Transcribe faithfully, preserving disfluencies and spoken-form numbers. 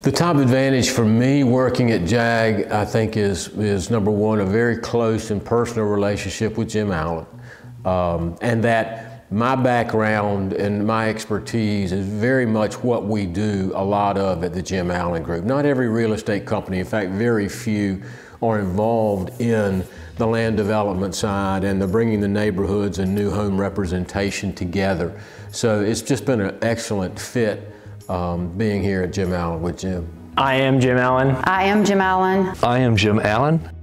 The top advantage for me working at JAG, I think, is, is number one, a very close and personal relationship with Jim Allen. Um, and that my background and my expertise is very much what we do a lot of at the Jim Allen Group. Not every real estate company, in fact, very few are involved in the land development side and the bringing the neighborhoods and new home representation together. So it's just been an excellent fit um, being here at Jim Allen with Jim. I am Jim Allen. I am Jim Allen. I am Jim Allen.